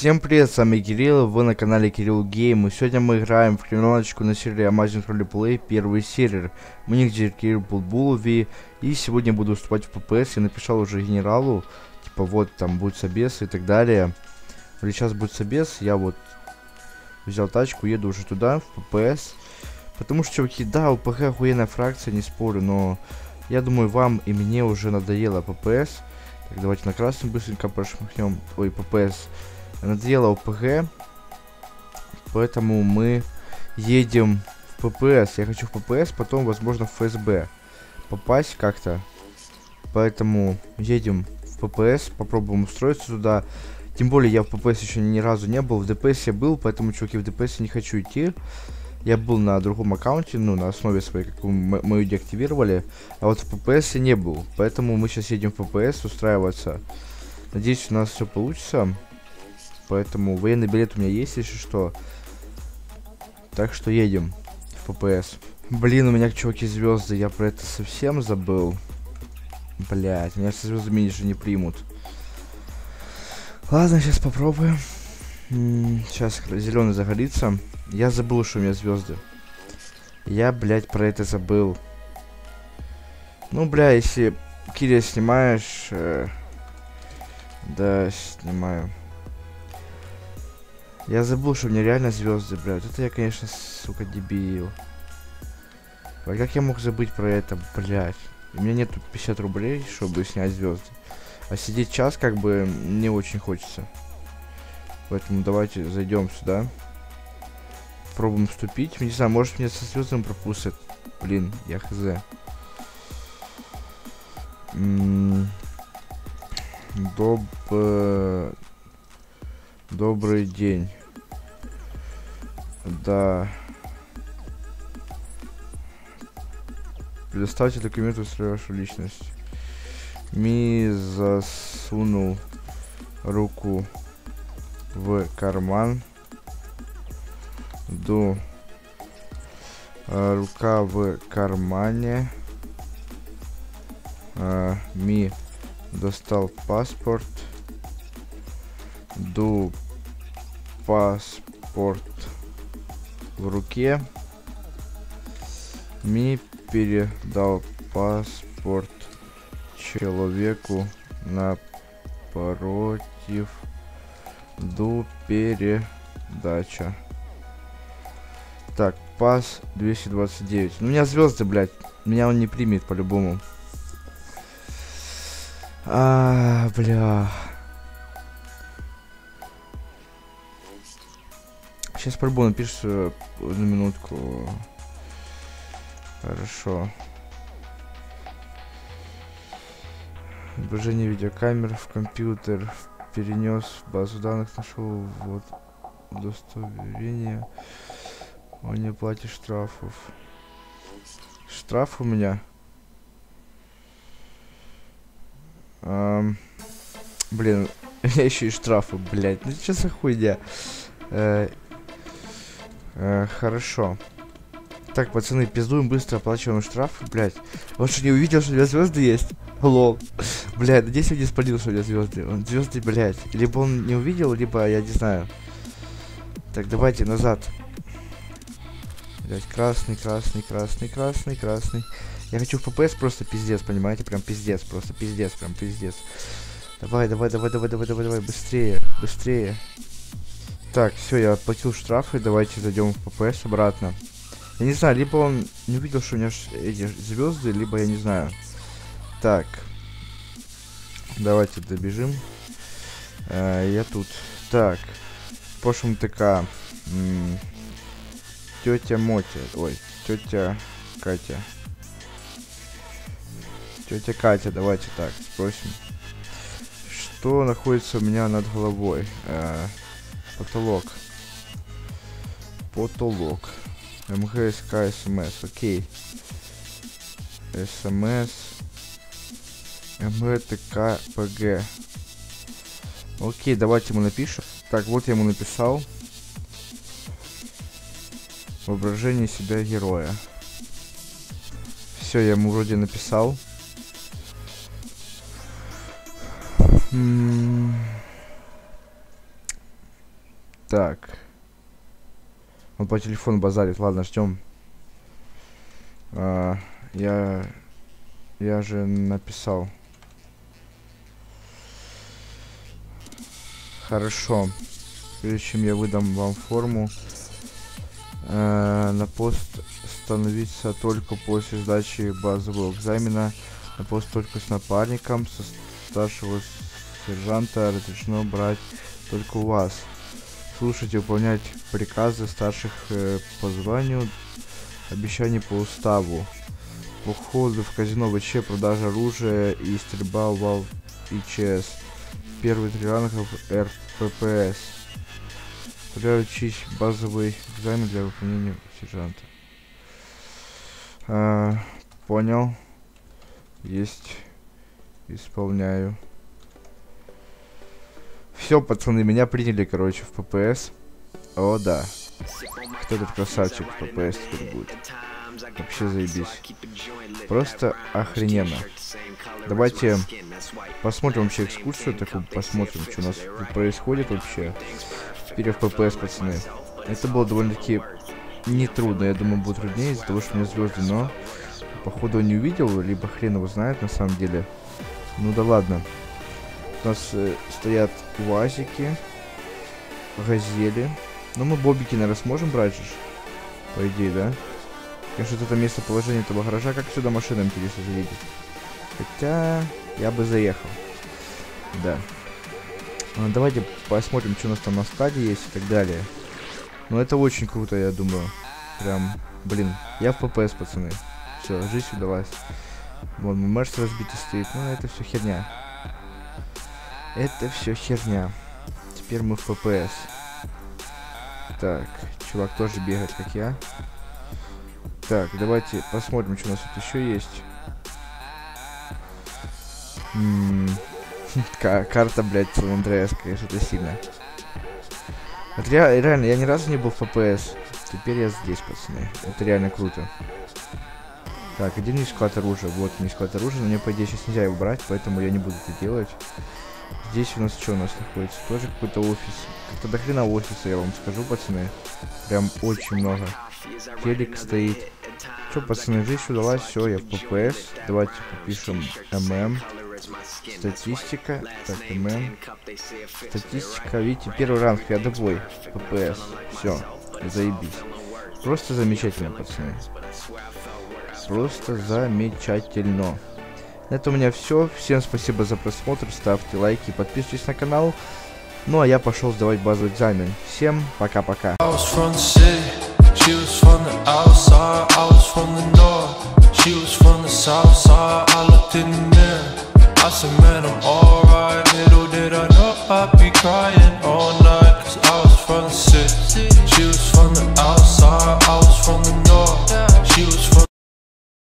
Всем привет, с вами Кирилл, вы на канале Кирилл Гейм, и сегодня мы играем в криминалочку на сервере Amazing Roleplay, первый сервер. Мне где Кирилл Булбулови, и сегодня буду выступать в ППС. Я написал уже генералу, типа вот там будет собес и так далее. Или сейчас будет собес, я вот взял тачку, еду уже туда, в ППС. Потому что, чуваки, да, УПГ охуенная фракция, не спорю, но я думаю, вам и мне уже надоело ППС. Так, давайте на красный быстренько прошмахнем, ой, ППС. Надоело ОПГ, поэтому мы едем в ППС. Я хочу в ППС, потом, возможно, в ФСБ попасть как-то. Поэтому едем в ППС, попробуем устроиться туда. Тем более, я в ППС еще ни разу не был. В ДПС я был, поэтому, чуваки, в ДПС я не хочу идти. Я был на другом аккаунте, ну, на основе своей, как мы ее деактивировали. А вот в ППС я не был. Поэтому мы сейчас едем в ППС устраиваться. Надеюсь, у нас все получится. Поэтому военный билет у меня есть, если что. Так что едем в ППС. Блин, у меня, чуваки, звезды. Я про это совсем забыл. Блять, меня со звездами ниже не примут. Ладно, сейчас попробуем. Сейчас зеленый загорится. Я забыл, что у меня звезды. Я, блять, про это забыл. Ну, бля, если Кирилл снимаешь... Да, снимаю. Я забыл, что у меня реально звезды, блядь. Это я, конечно, сука, дебил. А как я мог забыть про это, блядь? У меня нету 50 рублей, чтобы снять звезды. А сидеть час, как бы, не очень хочется. Поэтому давайте зайдем сюда. Попробуем вступить. Не знаю, может меня со звездами пропустят. Блин, я хз. Добрый день. Да. Предоставьте документы, устроив вашу личность. Ми засунул руку в карман. Рука в кармане. Ми достал паспорт. Паспорт в руке. Ми передал паспорт человеку напротив. Передача. Так, пас 229. Ну, у меня звезды, блядь. Меня он не примет по-любому. Бля. Сейчас по-любому напишешь одну минутку. Хорошо. Отображение видеокамер в компьютер. Перенес в базу данных, нашел вот удостоверение. Он не платит штрафов. Штраф у меня. Блин, у меня еще и штрафы, блядь. Ну что за хуйня? Хорошо. Так, пацаны, пиздуем быстро, оплачиваем штраф, блядь. Он что, не увидел, что у меня звезды есть? Лол. Блядь, надеюсь, он не спалил, что у меня звезды. Он звезды, блядь. Либо он не увидел, либо я не знаю. Так, давайте назад. Блядь, красный, красный, красный, красный, красный. Я хочу в ППС просто пиздец, понимаете? Прям пиздец, просто пиздец, прям пиздец. Давай, давай, давай, давай, давай, давай, давай, быстрее, быстрее. Так, все, я оплатил штрафы, давайте зайдем в ППС обратно. Я не знаю, либо он не увидел, что у меня эти звезды, либо я не знаю. Так. Давайте добежим. Я тут. Так. Пошум ТК. Тетя Мотя. Ой, тетя Катя. Тетя Катя, давайте так, спросим. Что находится у меня над головой? Потолок. Потолок. МГСК СМС, окей. СМС. МГТК ПГ. Окей, давайте ему напишем. Так, вот я ему написал. Воображение себя героя. Все, я ему вроде написал. Так. Он по телефону базарит. Ладно, ждем. Я же написал. Хорошо. Прежде чем я выдам вам форму, на пост становиться только после сдачи базового экзамена. На пост только с напарником. Со старшего сержанта разрешено брать только у вас. Слушать и выполнять приказы старших по званию. Обещания по уставу. Уходы в казино ВЧ, продажа оружия и стрельба в ИЧС. Первый 3 ранга РППС. Учить базовый экзамен для выполнения сержанта. Понял. Есть. Исполняю. Все, пацаны, меня приняли, короче, в ППС. О, да. Кто этот красавчик в ППС теперь будет? Вообще заебись. Просто охрененно. Давайте посмотрим вообще экскурсию такую, посмотрим, что у нас тут происходит вообще. Теперь в ППС, пацаны. Это было довольно-таки нетрудно, я думаю, будет труднее из-за того, что у меня звезды, но походу не увидел, либо хрен его знает на самом деле. Ну да ладно. У нас стоят УАЗики, газели. Но мы бобики, наверное, сможем брать же, по идее, да? Конечно, это местоположение этого гаража, как сюда машина, интересно, заедет. Хотя, я бы заехал. Да. Давайте посмотрим, что у нас там на стадии есть и так далее. Ну, это очень круто, я думаю. Прям, блин, я в ППС, пацаны. Все, жизнь удалась. Вон, Мерс разбитый стоит. Ну, это все херня. Это все херня. Теперь мы в ППС. Так, чувак тоже бегает, как я. Так, давайте посмотрим, что у нас тут еще есть. Карта, блядь, Сан-Андреас, конечно, это сильно. Вот реально, я ни разу не был в ППС. Теперь я здесь, пацаны. Это реально круто. Так, где не склад оружия? Вот не склад оружия, но мне, по идее, сейчас нельзя его брать, поэтому я не буду это делать. Здесь у нас что у нас находится? Тоже какой-то офис. Как-то до хрена офиса, я вам скажу, пацаны. Прям очень много. Телек стоит. Че, пацаны, жизнь удалась, все, я в ППС. Давайте попишем ММ. Статистика. Так, ММ. Статистика, видите, первый ранг, рядовой. ППС. Все, заебись. Просто замечательно, пацаны. Просто замечательно. Это у меня все. Всем спасибо за просмотр. Ставьте лайки, подписывайтесь на канал. Ну а я пошел сдавать базовый экзамен. Всем пока-пока. I said, man, I'm alright. Little did I know I'd be crying all night, 'cause I was from the city.